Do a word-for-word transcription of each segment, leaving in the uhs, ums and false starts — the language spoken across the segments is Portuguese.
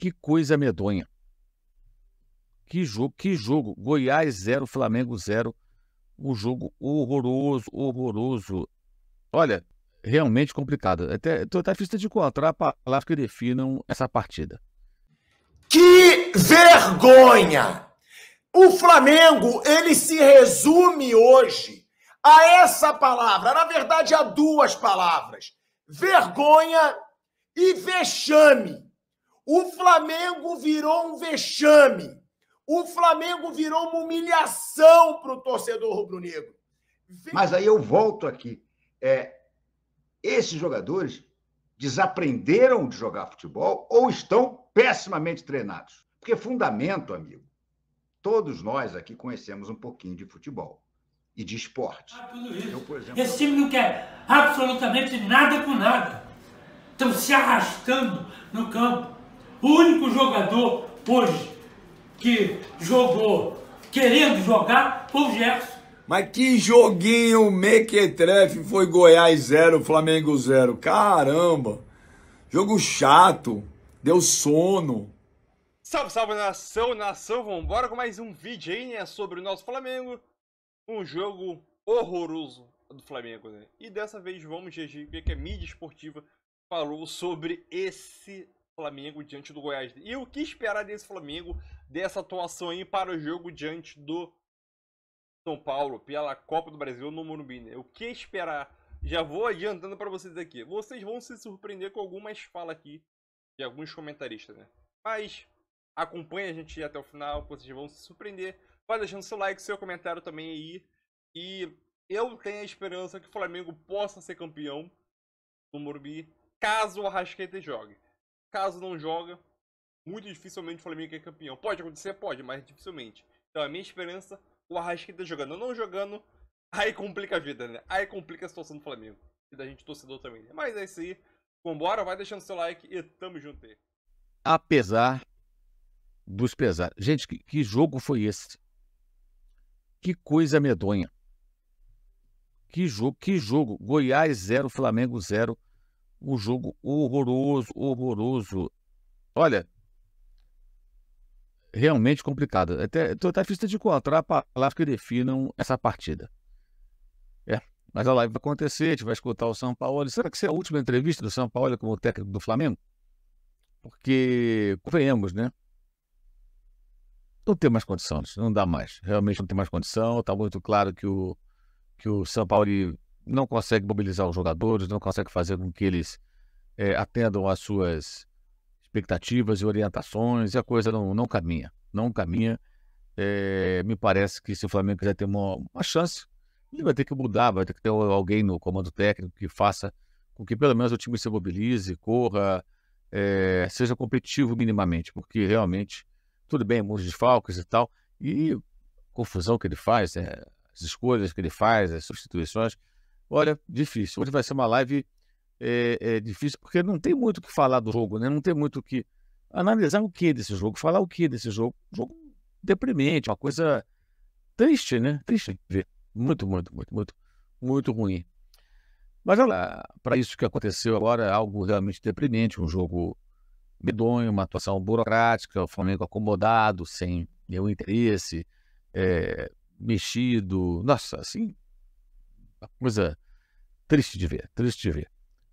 Que coisa medonha. Que jogo, que jogo. Goiás zero, Flamengo zero. Um jogo horroroso, horroroso. Olha, realmente complicado. Até, tô até difícil de encontrar palavras que definam essa partida. Que vergonha! O Flamengo, ele se resume hoje a essa palavra. Na verdade, a duas palavras. Vergonha e vexame. O Flamengo virou um vexame. O Flamengo virou uma humilhação para o torcedor rubro-negro. Mas aí eu volto aqui. É, esses jogadores desaprenderam de jogar futebol ou estão pessimamente treinados? Porque fundamento, amigo, todos nós aqui conhecemos um pouquinho de futebol e de esporte. Ah, tudo isso. Eu, por exemplo... Esse time não quer absolutamente nada com nada. Estão se arrastando no campo. O único jogador hoje que jogou querendo jogar foi o Gerson. Mas que joguinho mequetrefe foi Goiás zero, Flamengo zero. Caramba! Jogo chato. Deu sono. Salve, salve, nação, nação. Vambora com mais um vídeo aí, né? Sobre o nosso Flamengo. Um jogo horroroso do Flamengo, né? E dessa vez vamos reagir o que a mídia esportiva falou sobre esse Flamengo diante do Goiás. E o que esperar desse Flamengo, dessa atuação aí para o jogo diante do São Paulo, pela Copa do Brasil no Morumbi, né? O que esperar? Já vou adiantando para vocês aqui. Vocês vão se surpreender com algumas falas aqui de alguns comentaristas, né? Mas acompanhe a gente até o final, vocês vão se surpreender. Vai deixando seu like, seu comentário também aí. E eu tenho a esperança que o Flamengo possa ser campeão no Morumbi, caso o Arrascaeta jogue. Caso não joga, muito dificilmente o Flamengo é campeão. Pode acontecer? Pode, mas dificilmente. Então a minha esperança, o Arrascaeta jogando. Não jogando, aí complica a vida, né? Aí complica a situação do Flamengo. E da gente torcedor também, né? Mas é isso aí. Vambora, vai deixando seu like e tamo junto aí. Apesar dos pesares. Gente, que, que jogo foi esse? Que coisa medonha. Que jogo, que jogo. Goiás zero, Flamengo zero. Um jogo horroroso, horroroso. Olha, realmente complicado. Até, tô até difícil de encontrar palavras que definam essa partida. É, mas a live vai acontecer, a gente vai escutar o São Paulo. Será que será a última entrevista do São Paulo como técnico do Flamengo? Porque, convenhamos, né? Não tem mais condições, não dá mais. Realmente não tem mais condição. Está muito claro que o, que o São Paulo não consegue mobilizar os jogadores, não consegue fazer com que eles é, atendam às suas expectativas e orientações, e a coisa não, não caminha. Não caminha. É, me parece que se o Flamengo quiser ter uma, uma chance, ele vai ter que mudar, vai ter que ter alguém no comando técnico que faça com que pelo menos o time se mobilize, corra, é, seja competitivo minimamente, porque realmente, tudo bem, muitos desfalques e tal, e confusão que ele faz, é, as escolhas que ele faz, as substituições, olha, difícil. Hoje vai ser uma live é, é difícil, porque não tem muito o que falar do jogo, né? Não tem muito o que analisar o que desse jogo, falar o que desse jogo. Um jogo deprimente, uma coisa triste, né? Triste de ver. Muito, muito, muito, muito, muito ruim. Mas olha, para isso que aconteceu agora, é algo realmente deprimente, um jogo medonho, uma atuação burocrática, o Flamengo acomodado, sem nenhum interesse, é, mexido, nossa, assim, uma coisa triste de ver, triste de ver,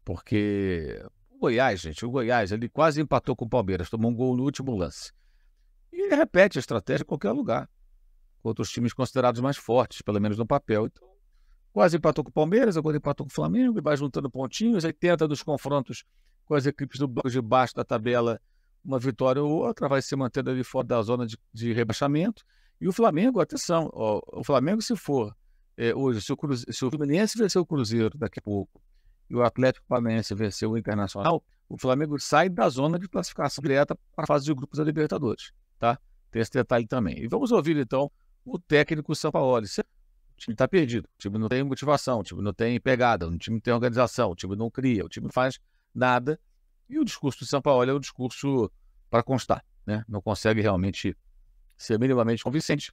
porque o Goiás, gente, o Goiás, ele quase empatou com o Palmeiras, tomou um gol no último lance, e ele repete a estratégia em qualquer lugar, contra os times considerados mais fortes, pelo menos no papel. Então, quase empatou com o Palmeiras, agora empatou com o Flamengo, e vai juntando pontinhos, aí tenta dos confrontos com as equipes do bloco de baixo da tabela, uma vitória ou outra, vai se mantendo ali fora da zona de, de rebaixamento. E o Flamengo, atenção, ó, o Flamengo, se for é, hoje, se o, Cruze... se o Fluminense vencer o Cruzeiro daqui a pouco e o Atlético Paranaense vencer o Internacional, o Flamengo sai da zona de classificação direta para a fase de grupos da Libertadores, tá? Tem esse detalhe também. E vamos ouvir, então, o técnico Sampaoli. O time está perdido, o time não tem motivação, o time não tem pegada, o time não tem organização, o time não cria, o time não faz nada. E o discurso do Sampaoli é um discurso para constar, né? Não consegue realmente ser minimamente convincente.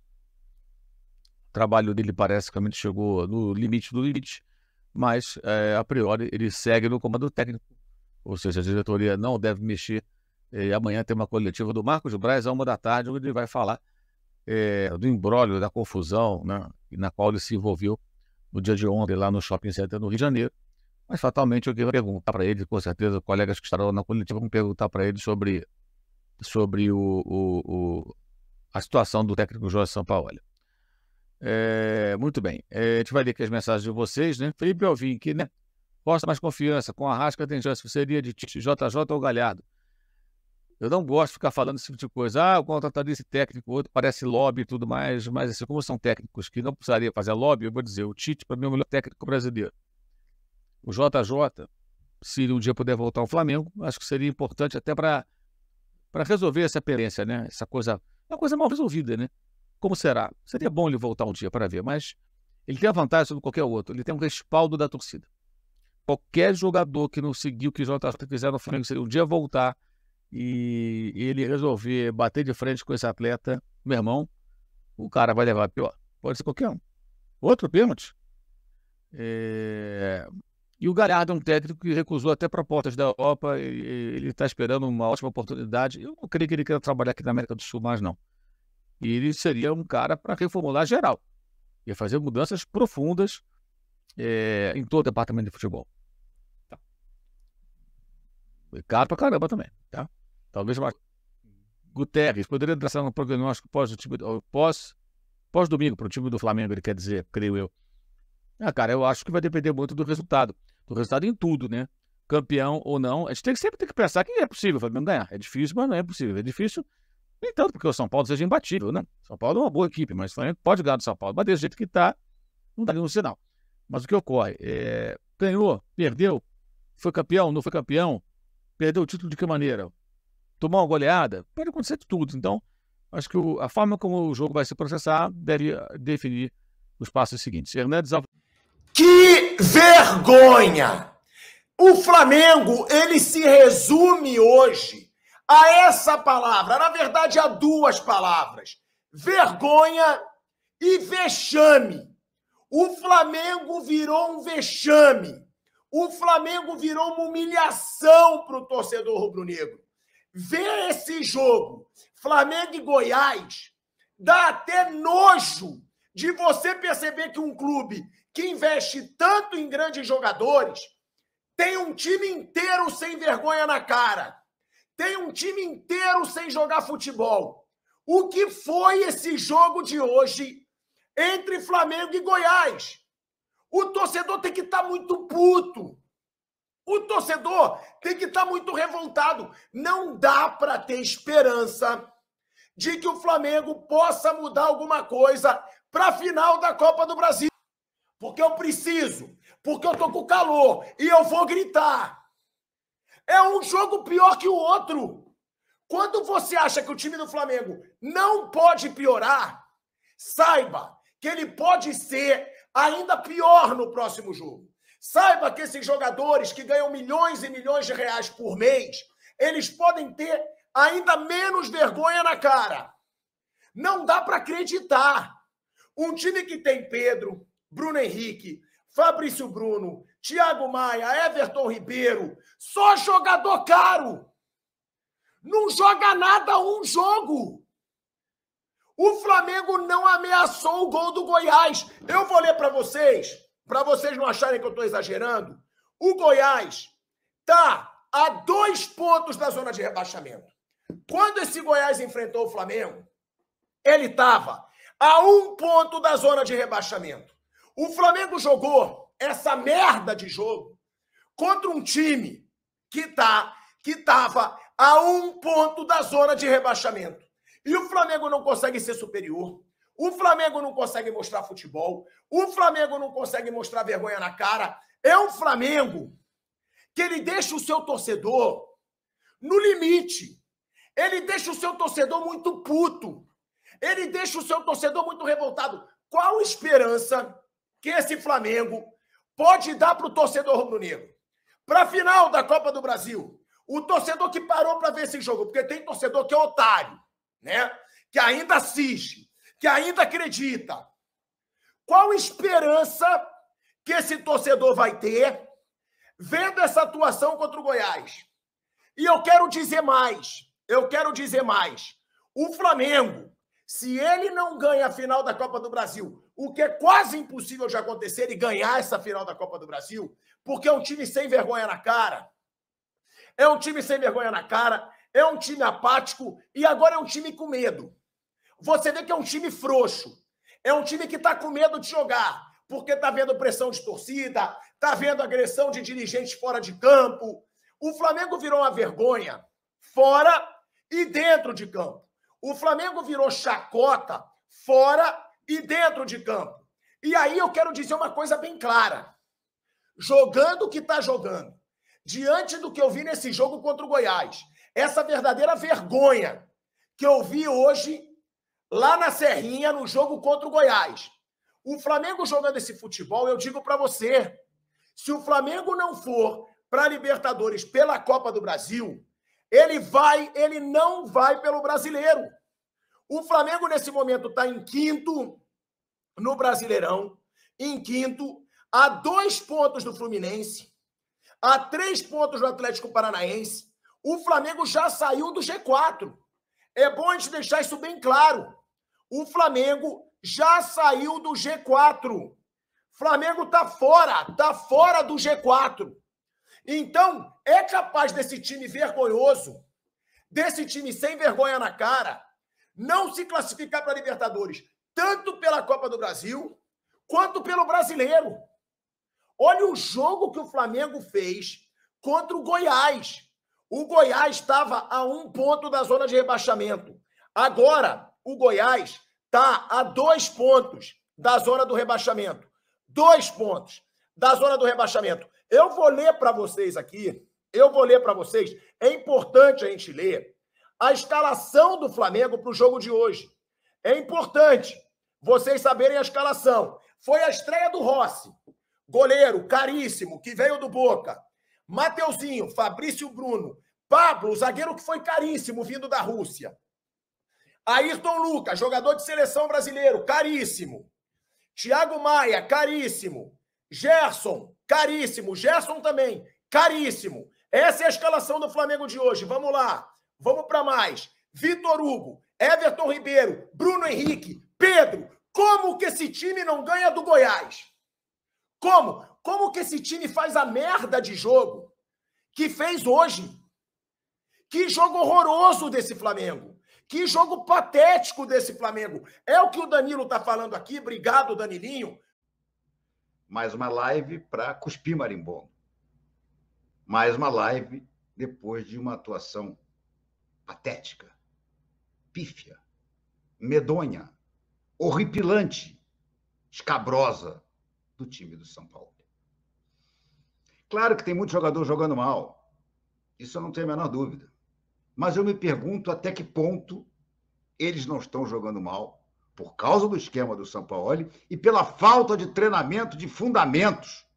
O trabalho dele parece que realmente chegou no limite do limite, mas é, a priori ele segue no comando técnico, ou seja, a diretoria não deve mexer E amanhã tem uma coletiva do Marcos Braz, à uma da tarde, onde ele vai falar é, do imbróglio, da confusão, né, na qual ele se envolveu no dia de ontem, lá no Shopping Center no Rio de Janeiro. Mas, fatalmente, eu queria perguntar para ele, com certeza, colegas que estarão na coletiva vão perguntar para ele sobre, sobre o, o, o, a situação do técnico Jorge Sampaoli. É, muito bem. É, a gente vai ler aqui as mensagens de vocês, né? Felipe Alvim, que, né? Posta mais confiança. Com a Arrasca tem chance. Seria de J J ou Galhardo. Eu não gosto de ficar falando esse tipo de coisa. Ah, eu contrataria esse técnico, outro parece lobby e tudo mais. Mas, assim, como são técnicos que não precisaria fazer lobby, eu vou dizer, o Tite, para mim, é o melhor técnico brasileiro. O J J, se um dia puder voltar ao Flamengo, acho que seria importante até para para resolver essa pendência, né? Essa coisa, uma coisa mal resolvida, né? Como será? Seria bom ele voltar um dia para ver, mas ele tem a vantagem sobre qualquer outro. Ele tem um respaldo da torcida. Qualquer jogador que não seguiu o que o J J fizer no Flamengo, se ele um dia voltar e ele resolver bater de frente com esse atleta, meu irmão, o cara vai levar pior. Pode ser qualquer um. Outro pênalti. É... E o Galhardo é um técnico que recusou até propostas da Europa. E ele está esperando uma ótima oportunidade. Eu não creio que ele queira trabalhar aqui na América do Sul mais, não. E ele seria um cara para reformular geral. Ia fazer mudanças profundas é, em todo o departamento de futebol. Tá. Caro pra caramba também, tá? Talvez mais. Guterres, poderia traçar um prognóstico pós-domingo pós, pós para o time do Flamengo, ele quer dizer, creio eu. Ah, cara, eu acho que vai depender muito do resultado. Do resultado em tudo, né? Campeão ou não. A gente tem que sempre ter que pensar que é possível o Flamengo ganhar. É difícil, mas não é possível. É difícil, nem tanto porque o São Paulo seja imbatível, né? São Paulo é uma boa equipe, mas o Flamengo pode ganhar do São Paulo. Mas desse jeito que está, não dá nenhum sinal. Mas o que ocorre? É... Ganhou, perdeu, foi campeão, não foi campeão, perdeu o título de que maneira? Tomou uma goleada? Pode acontecer de tudo. Então, acho que o... a forma como o jogo vai se processar deve definir os passos seguintes. Hernandes Alves. Que vergonha! O Flamengo, ele se resume hoje a essa palavra, na verdade a duas palavras, vergonha e vexame. O Flamengo virou um vexame, o Flamengo virou uma humilhação para o torcedor rubro-negro. Ver esse jogo, Flamengo e Goiás, dá até nojo de você perceber que um clube que investe tanto em grandes jogadores tem um time inteiro sem vergonha na cara. Tem um time inteiro sem jogar futebol. O que foi esse jogo de hoje entre Flamengo e Goiás? O torcedor tem que estar muito puto. O torcedor tem que estar muito revoltado. Não dá para ter esperança de que o Flamengo possa mudar alguma coisa para a final da Copa do Brasil. Porque eu preciso, porque eu tô com calor e eu vou gritar. É um jogo pior que o outro. Quando você acha que o time do Flamengo não pode piorar, saiba que ele pode ser ainda pior no próximo jogo. Saiba que esses jogadores que ganham milhões e milhões de reais por mês, eles podem ter ainda menos vergonha na cara. Não dá para acreditar. Um time que tem Pedro, Bruno Henrique, Fabrício Bruno, Thiago Maia, Everton Ribeiro, só jogador caro. Não joga nada um jogo. O Flamengo não ameaçou o gol do Goiás. Eu vou ler para vocês, para vocês não acharem que eu estou exagerando. O Goiás está a dois pontos da zona de rebaixamento. Quando esse Goiás enfrentou o Flamengo, ele estava a um ponto da zona de rebaixamento. O Flamengo jogou essa merda de jogo contra um time que tá, que estava a um ponto da zona de rebaixamento. E o Flamengo não consegue ser superior. O Flamengo não consegue mostrar futebol. O Flamengo não consegue mostrar vergonha na cara. É um Flamengo que ele deixa o seu torcedor no limite. Ele deixa o seu torcedor muito puto. Ele deixa o seu torcedor muito revoltado. Qual esperança que esse Flamengo pode dar para o torcedor rubro-negro? Para a final da Copa do Brasil, o torcedor que parou para ver esse jogo, porque tem torcedor que é otário, né? Que ainda assiste, que ainda acredita. Qual esperança que esse torcedor vai ter vendo essa atuação contra o Goiás? E eu quero dizer mais, eu quero dizer mais. O Flamengo, se ele não ganha a final da Copa do Brasil, o que é quase impossível de acontecer, ele ganhar essa final da Copa do Brasil, porque é um time sem vergonha na cara, é um time sem vergonha na cara, é um time apático e agora é um time com medo. Você vê que é um time frouxo, é um time que está com medo de jogar, porque está vendo pressão de torcida, está vendo agressão de dirigentes fora de campo. O Flamengo virou uma vergonha fora e dentro de campo. O Flamengo virou chacota fora e dentro de campo. E aí eu quero dizer uma coisa bem clara. Jogando o que está jogando, diante do que eu vi nesse jogo contra o Goiás, essa verdadeira vergonha que eu vi hoje lá na Serrinha, no jogo contra o Goiás. O Flamengo jogando esse futebol, eu digo para você, se o Flamengo não for para a Libertadores pela Copa do Brasil, ele vai, ele não vai pelo Brasileiro. O Flamengo, nesse momento, está em quinto no Brasileirão, em quinto, a dois pontos do Fluminense, a três pontos do Atlético Paranaense. O Flamengo já saiu do G quatro. É bom a gente deixar isso bem claro. O Flamengo já saiu do G quatro. Flamengo está fora, está fora do G quatro. Então, é capaz desse time vergonhoso, desse time sem vergonha na cara, não se classificar para a Libertadores, tanto pela Copa do Brasil, quanto pelo Brasileiro. Olha o jogo que o Flamengo fez contra o Goiás. O Goiás estava a um ponto da zona de rebaixamento. Agora, o Goiás está a dois pontos da zona do rebaixamento. Dois pontos da zona do rebaixamento. Eu vou ler para vocês aqui, eu vou ler para vocês, é importante a gente ler a escalação do Flamengo para o jogo de hoje. É importante vocês saberem a escalação. Foi a estreia do Rossi, goleiro caríssimo, que veio do Boca. Mateuzinho, Fabrício Bruno, Pablo, zagueiro que foi caríssimo, vindo da Rússia. Ayrton Lucas, jogador de seleção brasileiro, caríssimo. Thiago Maia, caríssimo. Gerson, caríssimo. Gerson também, caríssimo. Essa é a escalação do Flamengo de hoje. Vamos lá. Vamos para mais. Vitor Hugo, Everton Ribeiro, Bruno Henrique, Pedro. Como que esse time não ganha do Goiás? Como? Como que esse time faz a merda de jogo que fez hoje? Que jogo horroroso desse Flamengo. Que jogo patético desse Flamengo. É o que o Danilo está falando aqui. Obrigado, Danilinho. Mais uma live para cuspir marimbondo. Mais uma live depois de uma atuação patética, pífia, medonha, horripilante, escabrosa do time do São Paulo. Claro que tem muito jogador jogando mal. Isso eu não tenho a menor dúvida. Mas eu me pergunto até que ponto eles não estão jogando mal por causa do esquema do Sampaoli e pela falta de treinamento de fundamentos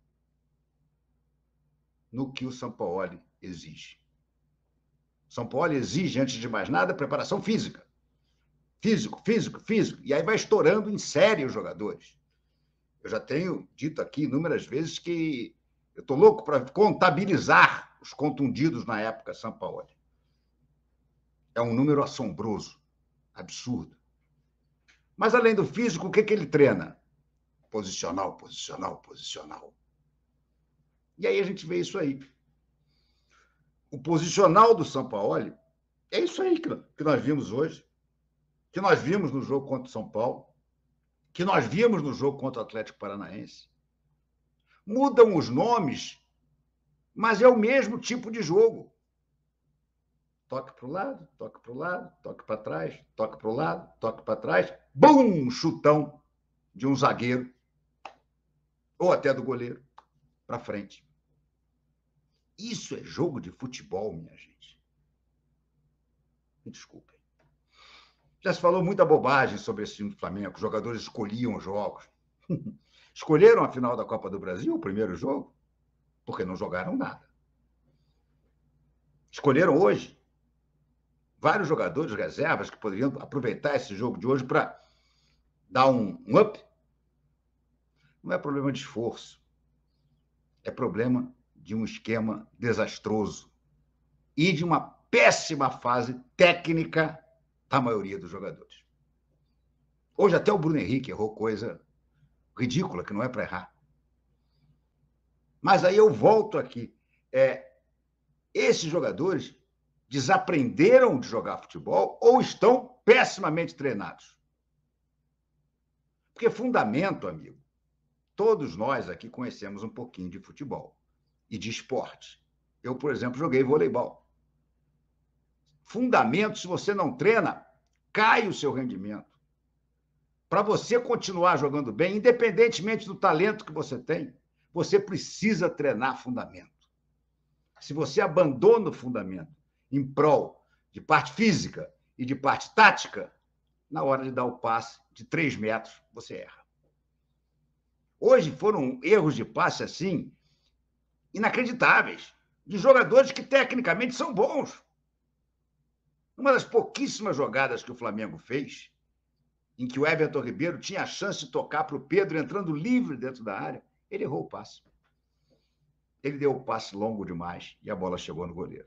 no que o Sampaoli exige. O Sampaoli exige, antes de mais nada, preparação física. Físico, físico, físico. E aí vai estourando em série os jogadores. Eu já tenho dito aqui inúmeras vezes que eu estou louco para contabilizar os contundidos na época Sampaoli. É um número assombroso, absurdo. Mas, além do físico, o que, que ele treina? Posicional, posicional, posicional. E aí a gente vê isso aí. O posicional do Sampaoli é isso aí que nós vimos hoje, que nós vimos no jogo contra o São Paulo, que nós vimos no jogo contra o Atlético Paranaense. Mudam os nomes, mas é o mesmo tipo de jogo. Toque para o lado, toque para o lado, toque para trás, toque para o lado, toque para trás. Bum! Chutão de um zagueiro, ou até do goleiro, para frente. Isso é jogo de futebol, minha gente. Me desculpem. Já se falou muita bobagem sobre esse time do Flamengo. Os jogadores escolhiam os jogos. Escolheram a final da Copa do Brasil, o primeiro jogo, porque não jogaram nada. Escolheram hoje vários jogadores reservas que poderiam aproveitar esse jogo de hoje para dar um, um up. Não é problema de esforço. É problema de um esquema desastroso, e de uma péssima fase técnica da maioria dos jogadores. Hoje até o Bruno Henrique errou coisa ridícula, que não é para errar. Mas aí eu volto aqui. É, esses jogadores desaprenderam de jogar futebol ou estão pessimamente treinados? Porque fundamento, amigo, todos nós aqui conhecemos um pouquinho de futebol e de esporte. Eu, por exemplo, joguei voleibol. Fundamento, se você não treina, cai o seu rendimento. Para você continuar jogando bem, independentemente do talento que você tem, você precisa treinar fundamento. Se você abandona o fundamento em prol de parte física e de parte tática, na hora de dar o passe de três metros, você erra. Hoje foram erros de passe assim, inacreditáveis, de jogadores que tecnicamente são bons. Uma das pouquíssimas jogadas que o Flamengo fez, em que o Everton Ribeiro tinha a chance de tocar para o Pedro entrando livre dentro da área, ele errou o passe. Ele deu o passe longo demais e a bola chegou no goleiro.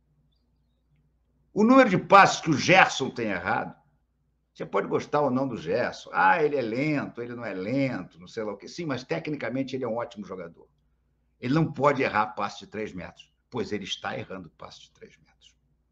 O número de passes que o Gerson tem errado, você pode gostar ou não do Gerson. Ah, ele é lento, ele não é lento, não sei lá o que. Sim, mas tecnicamente ele é um ótimo jogador. Ele não pode errar passe de três metros, pois ele está errando passe de três metros.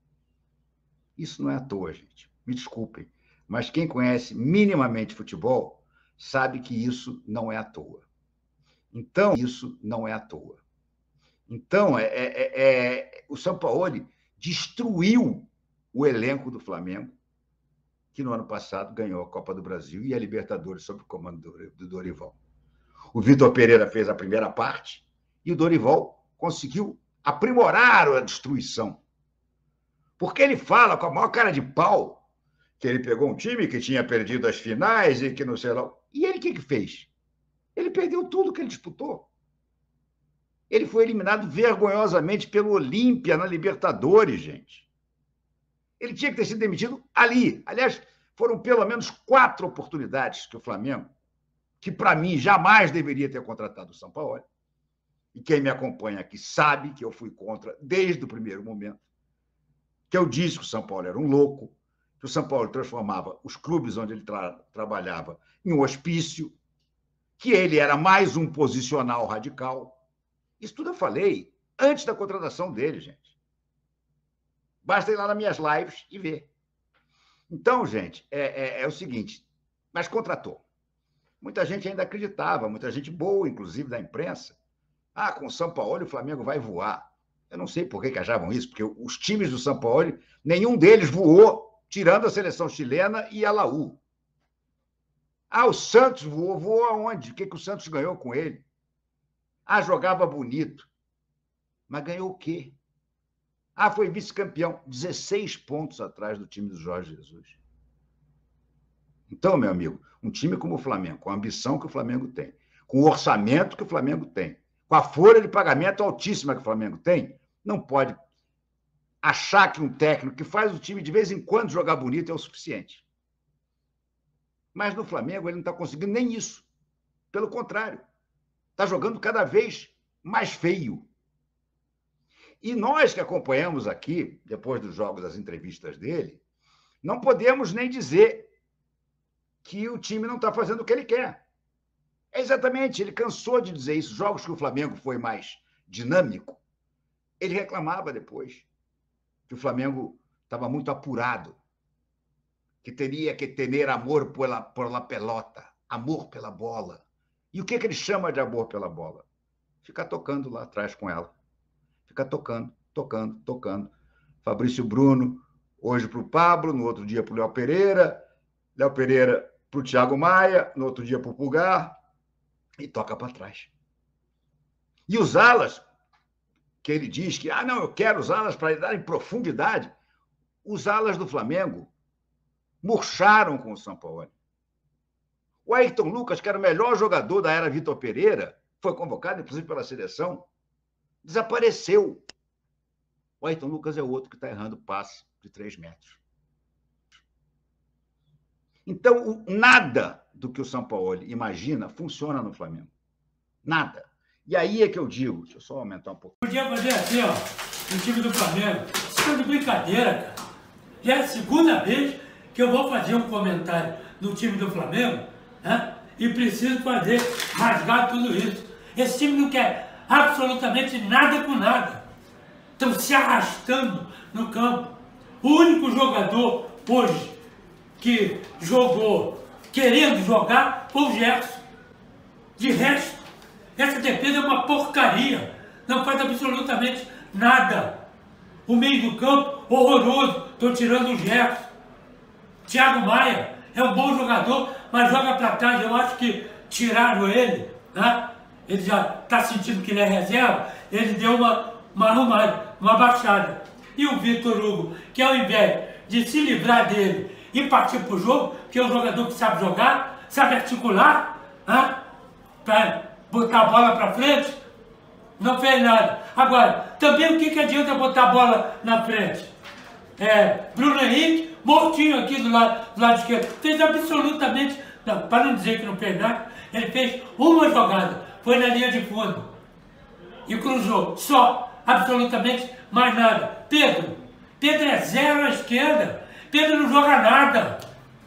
Isso não é à toa, gente. Me desculpem, mas quem conhece minimamente futebol sabe que isso não é à toa. Então, isso não é à toa. Então, é, é, é, o Sampaoli destruiu o elenco do Flamengo, que no ano passado ganhou a Copa do Brasil e a Libertadores sob o comando do Dorival. O Vitor Pereira fez a primeira parte e o Dorival conseguiu aprimorar a destruição. Porque ele fala com a maior cara de pau que ele pegou um time que tinha perdido as finais e que não sei lá. E ele o que, que fez? Ele perdeu tudo que ele disputou. Ele foi eliminado vergonhosamente pelo Olímpia na Libertadores, gente. Ele tinha que ter sido demitido ali. Aliás, foram pelo menos quatro oportunidades que o Flamengo, que para mim jamais deveria ter contratado o Sampaoli, e quem me acompanha aqui sabe que eu fui contra desde o primeiro momento, que eu disse que o Sampaoli era um louco, que o Sampaoli transformava os clubes onde ele tra trabalhava em um hospício, que ele era mais um posicional radical. Isso tudo eu falei antes da contratação dele, gente. Basta ir lá nas minhas lives e ver. Então, gente, é, é, é o seguinte, mas contratou. Muita gente ainda acreditava, muita gente boa, inclusive da imprensa. Ah, com o Sampaoli o Flamengo vai voar. Eu não sei por que, que achavam isso, porque os times do Sampaoli, nenhum deles voou, tirando a seleção chilena e a Laú. Ah, o Santos voou. Voou aonde? O que, que o Santos ganhou com ele? Ah, jogava bonito. Mas ganhou o quê? Ah, foi vice-campeão. dezesseis pontos atrás do time do Jorge Jesus. Então, meu amigo, um time como o Flamengo, com a ambição que o Flamengo tem, com o orçamento que o Flamengo tem, com a folha de pagamento altíssima que o Flamengo tem, não pode achar que um técnico que faz o time de vez em quando jogar bonito é o suficiente. Mas no Flamengo ele não está conseguindo nem isso. Pelo contrário, está jogando cada vez mais feio. E nós que acompanhamos aqui, depois dos jogos, as entrevistas dele, não podemos nem dizer que o time não está fazendo o que ele quer. É exatamente, ele cansou de dizer isso. Jogos que o Flamengo foi mais dinâmico, ele reclamava depois que o Flamengo estava muito apurado, que teria que ter amor pela, pela pelota, amor pela bola. E o que, que ele chama de amor pela bola? Ficar tocando lá atrás com ela. Ficar tocando, tocando, tocando. Fabrício Bruno, hoje para o Pablo, no outro dia para o Léo Pereira, Léo Pereira para o Thiago Maia, no outro dia para o Pulgar, e toca para trás. E os alas, que ele diz que, ah, não, eu quero os alas para dar em profundidade. Os alas do Flamengo murcharam com o Sampaoli. O Ayrton Lucas, que era o melhor jogador da era Vitor Pereira, foi convocado, inclusive, pela seleção, desapareceu. O Ayrton Lucas é outro que está errando passe de três metros. Então, nada do que o Sampaoli imagina funciona no Flamengo. Nada. E aí é que eu digo, deixa eu só aumentar um pouco. Podia fazer assim, ó, no time do Flamengo. estão de brincadeira, cara. Já é a segunda vez que eu vou fazer um comentário no time do Flamengo, né? E preciso fazer, rasgar tudo isso. Esse time não quer absolutamente nada com nada. Estão se arrastando no campo. O único jogador hoje que jogou querendo jogar foi o Gerson. De resto, essa defesa é uma porcaria. Não faz absolutamente nada. O meio do campo, horroroso. Estou tirando o Gerson. Thiago Maia é um bom jogador, mas joga para trás. Eu acho que tiraram ele, né? Ele já está sentindo que ele é reserva. Ele deu uma, uma arrumada, uma baixada. E o Vitor Hugo, que ao invés de se livrar dele e partir para o jogo, que é um jogador que sabe jogar, sabe articular, né? Para botar a bola para frente, não fez nada. Agora, também o que, que adianta botar a bola na frente? É, Bruno Henrique, mortinho aqui do lado, do lado esquerdo, fez absolutamente, não, para não dizer que não fez nada, ele fez uma jogada, foi na linha de fundo e cruzou, só, absolutamente mais nada. Pedro, Pedro é zero à esquerda, Pedro não joga nada,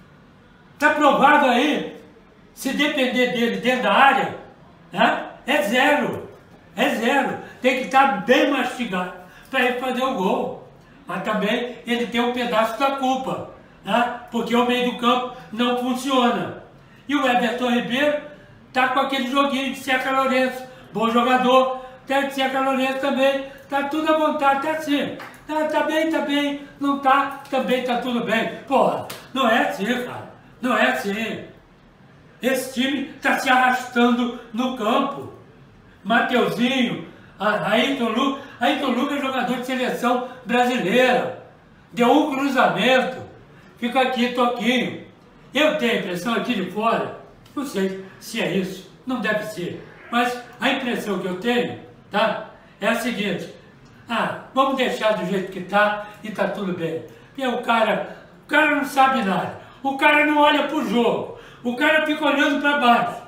está provado aí, se depender dele dentro da área, né, é zero, é zero, tem que estar bem mastigado para ele fazer o gol. Mas também ele tem um pedaço da culpa, né? Porque o meio do campo não funciona. E o Everton Ribeiro está com aquele joguinho de Zeca Lourenço, bom jogador, tem de Zeca Lourenço também, está tudo à vontade, está assim. Tá, tá bem, tá bem, não tá, também tá tudo bem. Porra, não é assim, cara, não é assim. Esse time está se arrastando no campo. Mateuzinho, Ayrton Lucas, Ayrton Lucas é jogador de seleção brasileira. Deu um cruzamento, fica aqui toquinho. Eu tenho a impressão aqui de fora, não sei se é isso, não deve ser, mas a impressão que eu tenho, tá, é a seguinte: ah, vamos deixar do jeito que tá e tá tudo bem. E o cara, o cara não sabe nada, o cara não olha pro jogo, o cara fica olhando para baixo.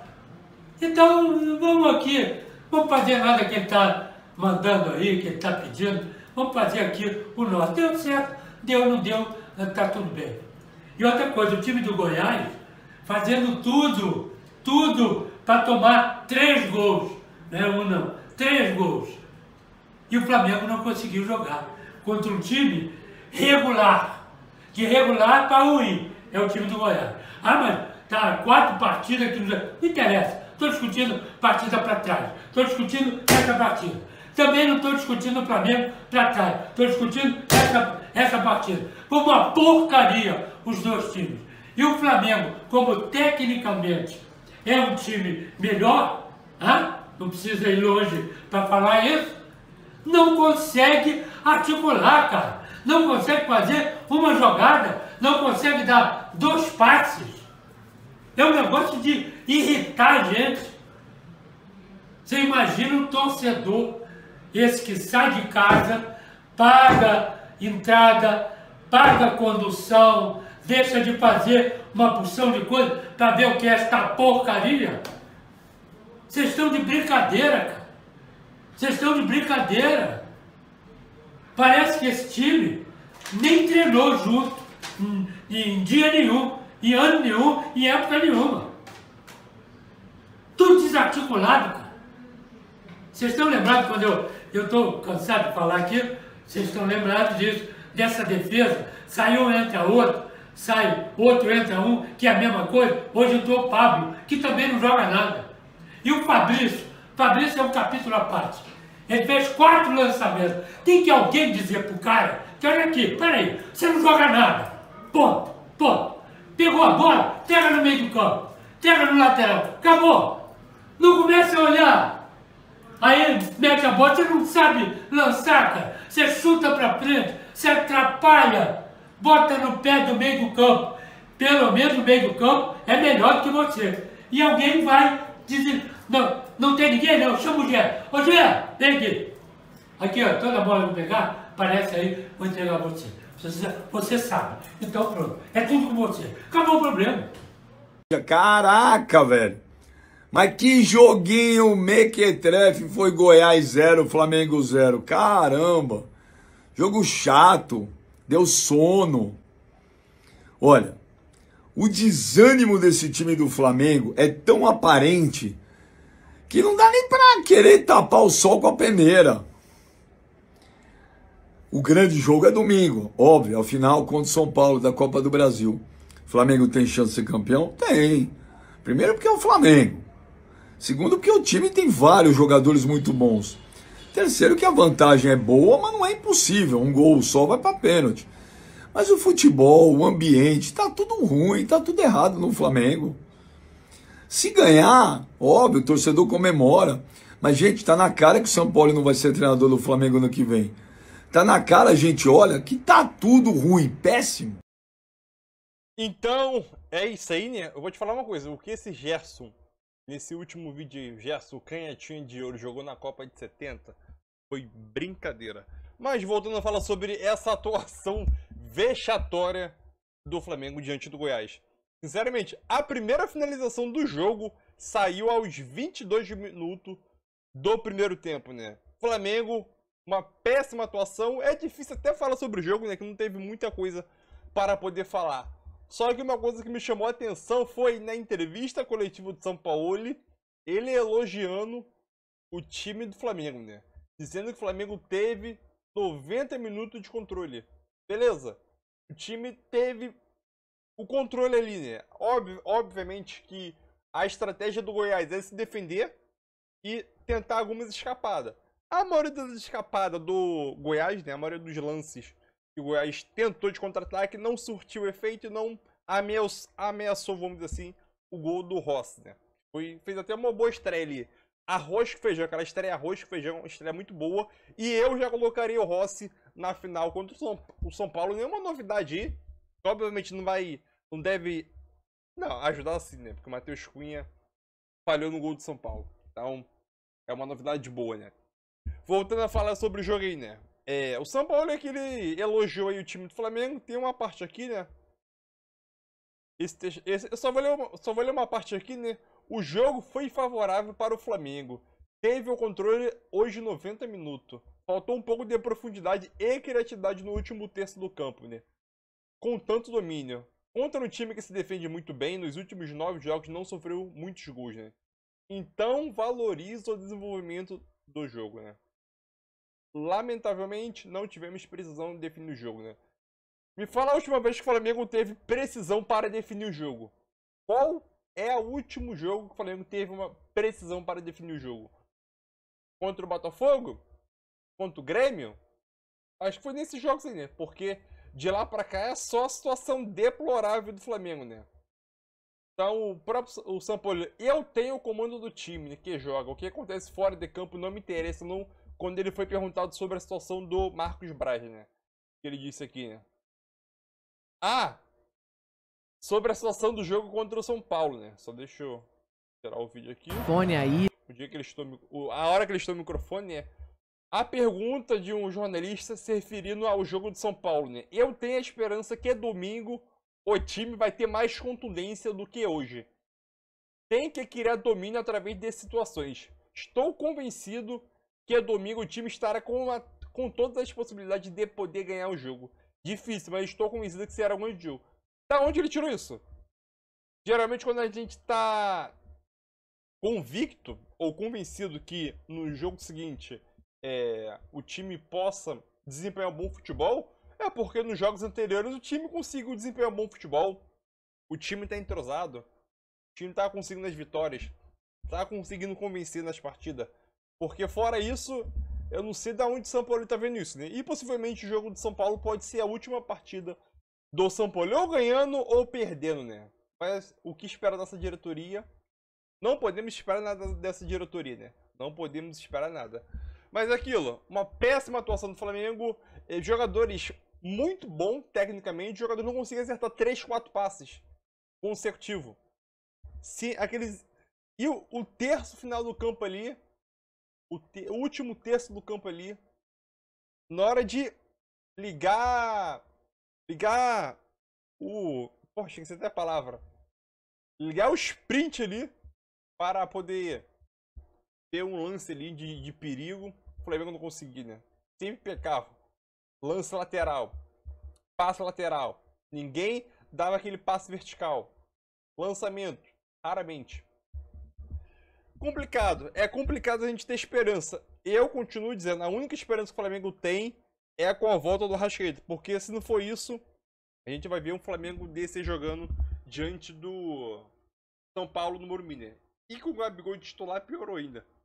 Então, vamos aqui, vamos fazer nada que ele está mandando aí, que ele está pedindo, vamos fazer aqui o nosso. Deu certo, deu, não deu, está tudo bem. E outra coisa, o time do Goiás fazendo tudo, tudo para tomar três gols, né? Um não, três gols. E o Flamengo não conseguiu jogar contra um time regular, de regular para ruim, é o time do Goiás. Ah, mas tá quatro partidas que não, não interessa. Estou discutindo partida para trás. Estou discutindo essa partida. Também não estou discutindo o Flamengo para trás. Estou discutindo essa, essa partida. Foi uma porcaria os dois times. E o Flamengo, como tecnicamente é um time melhor, hein? Não precisa ir longe para falar isso, não consegue articular, cara. Não consegue fazer uma jogada. Não consegue dar dois passes. É um negócio de irritar a gente. Você imagina um torcedor, esse que sai de casa, paga entrada, paga condução, deixa de fazer uma porção de coisa para ver o que é esta porcaria. Vocês estão de brincadeira, cara. Vocês estão de brincadeira. Parece que esse time nem treinou junto em, em dia nenhum. Em ano nenhum, em época nenhuma. Tudo desarticulado, cara. Vocês estão lembrados quando eu estou cansado de falar aqui? Vocês estão lembrados disso, dessa defesa? Sai um, entra outro, sai outro, entra um, que é a mesma coisa. Hoje entrou o Pablo, que também não joga nada. E o Fabrício, Fabrício é um capítulo à parte. Ele fez quatro lançamentos. Tem que alguém dizer pro cara que olha aqui, peraí, você não joga nada. Ponto, ponto. Pegou a bola, pega no meio do campo, pega no lateral, acabou. Não começa a olhar. Aí mete a bola, você não sabe lançar, cara. Você chuta pra frente, você atrapalha, bota no pé do meio do campo. Pelo menos o meio do campo é melhor do que você. E alguém vai dizer, não, não tem ninguém não, chama o Gé. Ô Gé, vem aqui. Aqui, ó, toda a bola que eu pegar, aparece aí, vou entregar a você. Você, você sabe. Então pronto. É tudo com você. Acabou o problema. Caraca, velho. Mas que joguinho mequetrefe foi Goiás zero, Flamengo zero. Caramba. Jogo chato, deu sono. Olha, o desânimo desse time do Flamengo é tão aparente que não dá nem pra querer tapar o sol com a peneira. O grande jogo é domingo, óbvio, ao final contra o São Paulo da Copa do Brasil. O Flamengo tem chance de ser campeão? Tem. Primeiro porque é o Flamengo. Segundo porque o time tem vários jogadores muito bons. Terceiro que a vantagem é boa, mas não é impossível. Um gol só vai para pênalti. Mas o futebol, o ambiente, tá tudo ruim, tá tudo errado no Flamengo. Se ganhar, óbvio, o torcedor comemora. Mas, gente, tá na cara que o São Paulo não vai ser treinador do Flamengo ano que vem. Tá na cara, a gente olha, que tá tudo ruim, péssimo. Então, é isso aí, né? Eu vou te falar uma coisa. O que esse Gerson, nesse último vídeo aí, o Gerson, o canhotinho de ouro, jogou na Copa de setenta, foi brincadeira. Mas voltando a falar sobre essa atuação vexatória do Flamengo diante do Goiás. Sinceramente, a primeira finalização do jogo saiu aos vinte e dois minutos do primeiro tempo, né? Flamengo, uma péssima atuação. É difícil até falar sobre o jogo, né? Que não teve muita coisa para poder falar. Só que uma coisa que me chamou a atenção foi na entrevista coletiva do São Paulo, ele elogiando o time do Flamengo, né? Dizendo que o Flamengo teve noventa minutos de controle. Beleza. O time teve o controle ali, né? Ob obviamente que a estratégia do Goiás é se defender e tentar algumas escapadas. A maioria das escapadas do Goiás, né? A maioria dos lances que o Goiás tentou de contra-ataque não surtiu efeito e não ameaçou, ameaçou, vamos dizer assim, o gol do Rossi, né? Foi, fez até uma boa estreia ali. Arroz com feijão, aquela estreia arroz com feijão, uma estreia muito boa. E eu já colocaria o Rossi na final contra o São, o São Paulo. Nenhuma novidade aí. Obviamente não vai, não deve, não, ajudar assim, né? Porque o Matheus Cunha falhou no gol do São Paulo. Então, é uma novidade boa, né? Voltando a falar sobre o jogo aí, né? É, o São Paulo é que ele elogiou aí o time do Flamengo. Tem uma parte aqui, né? Esse, esse, eu só vou, ler uma, só vou ler uma parte aqui, né? O jogo foi favorável para o Flamengo. Teve o controle hoje noventa minutos. Faltou um pouco de profundidade e criatividade no último terço do campo, né? Com tanto domínio. Contra um time que se defende muito bem, nos últimos nove jogos não sofreu muitos gols, né? Então valoriza o desenvolvimento do jogo, né? Lamentavelmente, não tivemos precisão de definir o jogo, né? Me fala a última vez que o Flamengo teve precisão para definir o jogo. Qual é o último jogo que o Flamengo teve uma precisão para definir o jogo? Contra o Botafogo? Contra o Grêmio? Acho que foi nesses jogos aí, né? Porque de lá pra cá é só a situação deplorável do Flamengo, né? Então, o próprio o São Paulo, eu tenho o comando do time, né, que joga. O que acontece fora de campo não me interessa, não, quando ele foi perguntado sobre a situação do Marcos Braz, né? Que ele disse aqui, né? Ah! Sobre a situação do jogo contra o São Paulo, né? Só deixa eu tirar o vídeo aqui. Fone aí. O dia que ele estou, a hora que ele estou no microfone, né? A pergunta de um jornalista se referindo ao jogo de São Paulo, né? Eu tenho a esperança que domingo o time vai ter mais contundência do que hoje. Tem que criar domínio através de situações. Estou convencido que domingo o time estará com, uma, com todas as possibilidades de poder ganhar o jogo. Difícil, mas estou convencido que será um grande jogo. Da onde ele tirou isso? Geralmente quando a gente tá convicto ou convencido que no jogo seguinte é, o time possa desempenhar um bom futebol, é porque nos jogos anteriores o time conseguiu desempenhar um bom futebol. O time tá entrosado. O time tá conseguindo as vitórias. Tá conseguindo convencer nas partidas. Porque fora isso, eu não sei de onde o São Paulo tá vendo isso, né? E possivelmente o jogo de São Paulo pode ser a última partida do São Paulo, ou ganhando ou perdendo, né? Mas o que espera dessa diretoria? Não podemos esperar nada dessa diretoria, né? Não podemos esperar nada. Mas aquilo, uma péssima atuação do Flamengo, jogadores muito bons tecnicamente, o jogador não consegue acertar três, quatro passes consecutivos. Se aqueles e o, o terço final do campo ali, o, te, o último terço do campo ali, na hora de ligar ligar o, poxa, tem que ser até a palavra, ligar o sprint ali para poder ter um lance ali de, de perigo, o Flamengo não conseguia, né? Sempre pecava. lance lateral, passe lateral. Ninguém dava aquele passe vertical. Lançamento, raramente. Complicado. É complicado a gente ter esperança. Eu continuo dizendo, a única esperança que o Flamengo tem é com a volta do Arrascaeta. Porque se não for isso, a gente vai ver um Flamengo desse jogando diante do São Paulo no Morumbi. E com o Gabigol de titular piorou ainda.